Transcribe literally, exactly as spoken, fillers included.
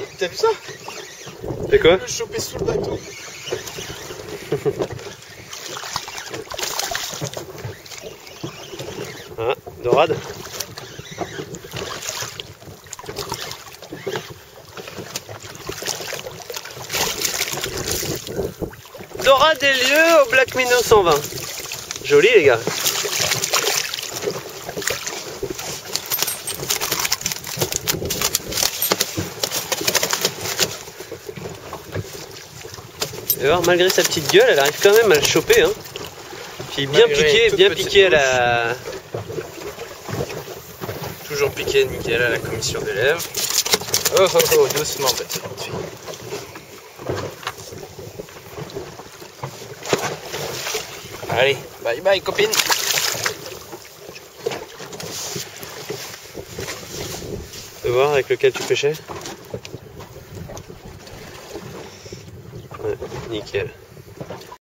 T'as vu ça? C'est quoi? Le choper sous le bateau. Ah, dorade. Dorade des lieux au Black Minnow cent vingt. Joli les gars. Et voir, malgré sa petite gueule, elle arrive quand même à le choper. Hein. Puis bien Malgré piqué, toute bien petite piqué à bouche. la... Toujours piqué nickel à la commission des lèvres. Oh oh oh, doucement petite fille. Allez, bye bye copine. Tu veux voir avec lequel tu pêchais? Ouais, nickel.